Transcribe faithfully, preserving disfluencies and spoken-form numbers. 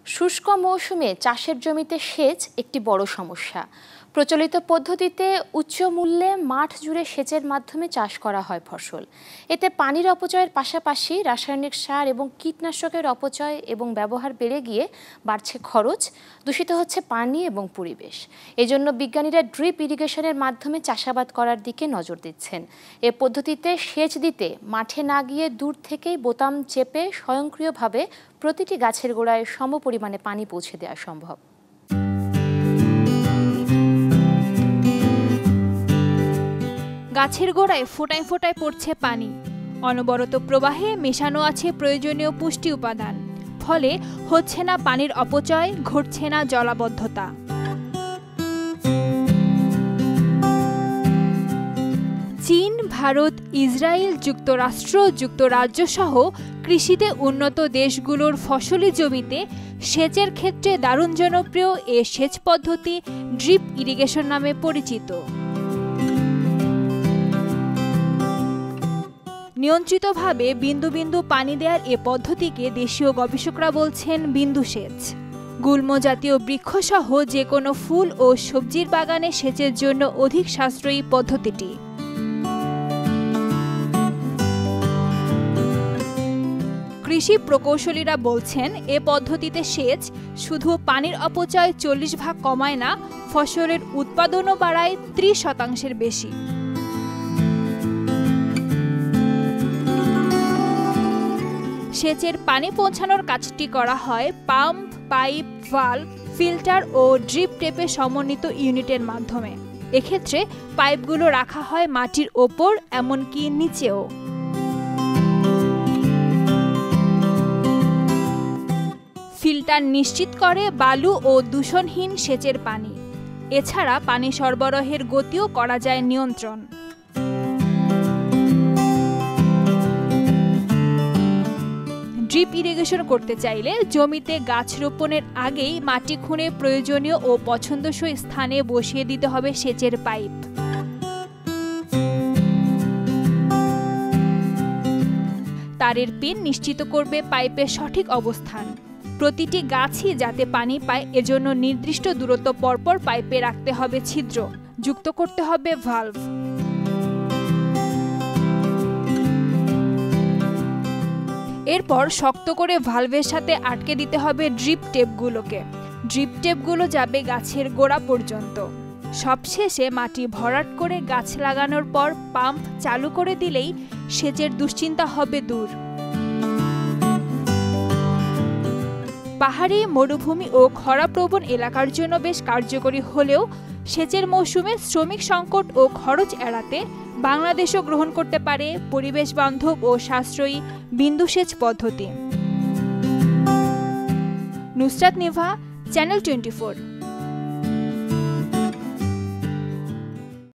শুষ্ক মৌসুমে চাষের জমিতে সেচ একটি বড় সমস্যা। প্রচলিত পদ্ধতিতে উচ্চ মূল্যে মাঠ জুড়ে সেচের মাধ্যমে চাষ করা হয় ফসল। এতে পানির অপচয়ের পাশাপাশি রাসায়নিক সার এবং কীটনাশকের অপচয় এবং ব্যবহার বেড়ে গিয়ে বাড়ছে খরচ, দূষিত হচ্ছে পানি এবং পরিবেশ। এজন্য বিজ্ঞানীরা ড্রিপ ইরিগেশনের মাধ্যমে চাষাবাদ করার দিকে নজর দিচ্ছেন। এ পদ্ধতিতে সেচ দিতে মাঠে না গিয়ে দূর থেকেই বোতাম চেপে স্বয়ংক্রিয়ভাবে প্রতিটি গাছের গোড়ায় সমপরিমাণে পানি পৌঁছে দেওয়া সম্ভব। গাছের গোড়ায় ফোঁটায় ফোঁটায় পড়ছে পানি, অনবরত প্রবাহে মেশানো আছে প্রয়োজনীয় পুষ্টি উপাদান। ফলে হচ্ছে না পানির অপচয়, ঘটছে না জলাবদ্ধতা। চীন, ভারত, ইসরায়েল, যুক্তরাষ্ট্র, যুক্তরাজ্য সহ কৃষিতে উন্নত দেশগুলোর ফসলি জমিতে সেচের ক্ষেত্রে দারুণ জনপ্রিয় এ সেচ পদ্ধতি ড্রিপ ইরিগেশন নামে পরিচিত। নিয়ন্ত্রিতভাবে বিন্দু বিন্দু পানি দেওয়ার এ পদ্ধতিকে দেশীয় গবেষকরা বলছেন বিন্দু সেচ। গুল্ম জাতীয় বৃক্ষসহ যে কোনো ফুল ও সবজির বাগানে সেচের জন্য অধিক সাশ্রয়ী পদ্ধতিটি। কৃষি প্রকৌশলীরা বলছেন এ পদ্ধতিতে সেচ শুধু পানির অপচয় চল্লিশ ভাগ কমায় না, ফসলের উৎপাদনও বাড়ায় ত্রিশ শতাংশের বেশি। সেচের পানি পৌঁছানোর কাজটি করা হয় পাম্প, পাইপ, ভালভ, ফিল্টার ও ড্রিপ টেপে সমন্বিত ইউনিটের মাধ্যমে। এক্ষেত্রে পাইপগুলো রাখা হয় মাটির ওপর, এমনকি নিচেও। ফিল্টার নিশ্চিত করে বালু ও দূষণহীন সেচের পানি। এছাড়া পানি সরবরাহের গতিও করা যায় নিয়ন্ত্রণ। ড্রিপ ইরিগেশন করতে চাইলে জমিতে গাছ রোপণের আগেই মাটি খুঁড়ে প্রয়োজনীয় ও পছন্দসই স্থানে বসিয়ে দিতে হবে সেচের পাইপ। তারের পিন নিশ্চিত করবে পাইপের সঠিক অবস্থান। প্রতিটি গাছই যাতে পানি পায় এজন্য নির্দিষ্ট দূরত্ব পরপর পাইপে রাখতে হবে ছিদ্র, যুক্ত করতে হবে ভালভ। এরপর শক্ত করে ভালভের সাথে আটকে দিতে হবে ড্রিপ টেপগুলোকে। ড্রিপ টেপগুলো যাবে গাছের গোড়া পর্যন্ত। সবশেষে মাটি ভরাট করে গাছ লাগানোর পর পাম্প চালু করে দিলেই সেচের দুশ্চিন্তা হবে দূর। পাহাড়ি, মরুভূমি ও খরাপ্রবণ এলাকার জন্য বেশ কার্যকরী হলেও সেচের মৌসুমে শ্রমিক সংকট ও খরচ এড়াতে বাংলাদেশও গ্রহণ করতে পারে পরিবেশ বান্ধব ও সাশ্রয়ী বিন্দু সেচ পদ্ধতি। Nusrat Nibha, channel twenty four.